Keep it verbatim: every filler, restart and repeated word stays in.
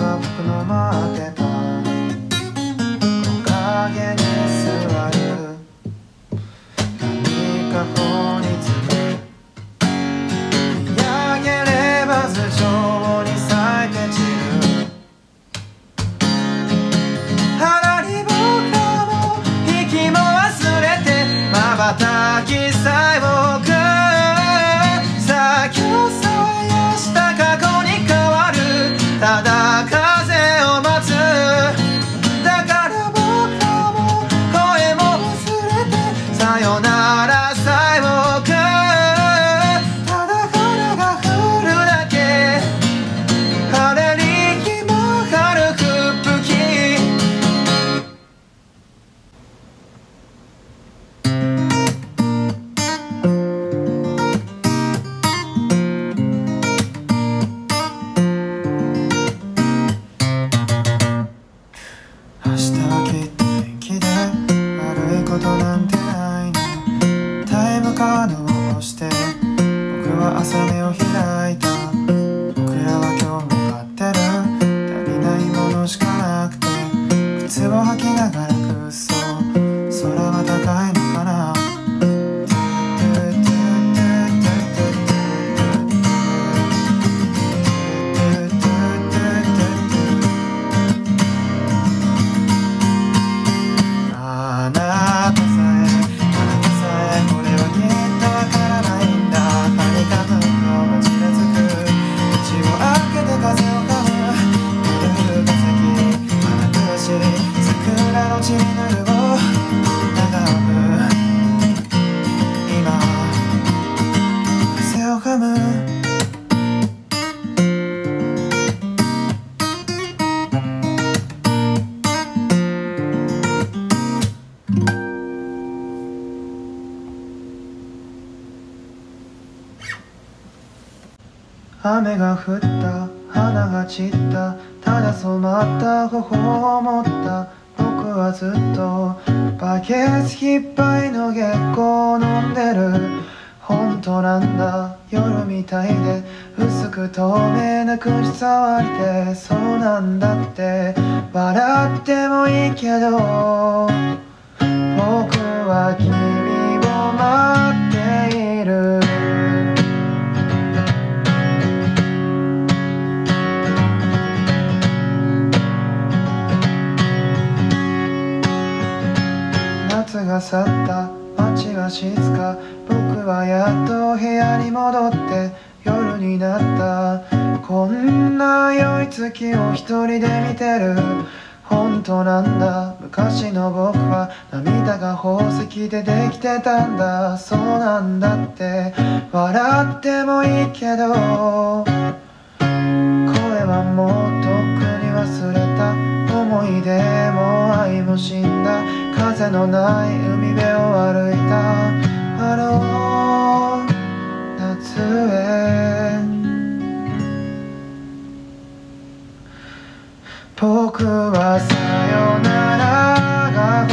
が吹くの待ってた。木陰に座る何か頬につく。見上げれば頭上に咲いて散る。花に僕らも息も忘れて瞬きさえ僕先をさやした過去に変わる。ただ風を待つ。だから僕らも声も忘れてさよならさえ僕ただ花が降るだけ。晴れに決まる吹雪。明日はきっと天気で悪いことなんてないの。タイムカードを押して僕は朝目を開いた。僕らは今日も待ってる。足りないものしかなくて靴を履きながらくっそ空は高いのかな。あなたさえ、あなたさえ、これはきっとわからないんだ。はにかむの街でつく口を開けて風を噛む。夜が先、花しい桜の血にぬるを眺む。今風を噛む。雨が降った、花が散った、ただ染まった頬を持った僕はずっとバケツいっぱいの月光を飲んでる。本当なんだ、夜みたいで薄く透明な口触りで。そうなんだって笑ってもいいけど僕は君を待っている。夏が去った街は静か。僕はやっと部屋に戻って夜になった。こんな良い月を一人で見てる。本当なんだ、昔の僕は涙が宝石でできてたんだ。そうなんだって笑ってもいいけど声はもうとっくに忘れた。思い出も愛も死んだ。風のない海辺を歩いた。あの夏へ僕はさよならが